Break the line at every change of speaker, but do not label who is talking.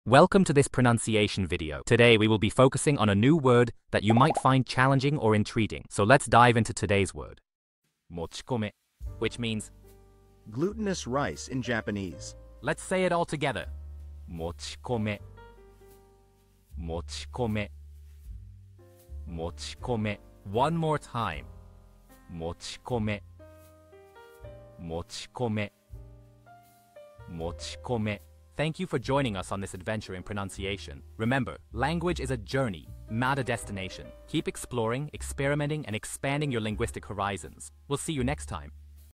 Welcome to this pronunciation video. Today we will be focusing on a new word that you might find challenging or intriguing. So let's dive into today's word. Mochikome, which means
glutinous rice in Japanese.
Let's say it all together. Mochikome. Mochikome. Mochikome. One more time. Mochikome. Mochikome. Mochikome. Thank you for joining us on this adventure in pronunciation. Remember, language is a journey, not a destination. Keep exploring, experimenting, and expanding your linguistic horizons. We'll see you next time.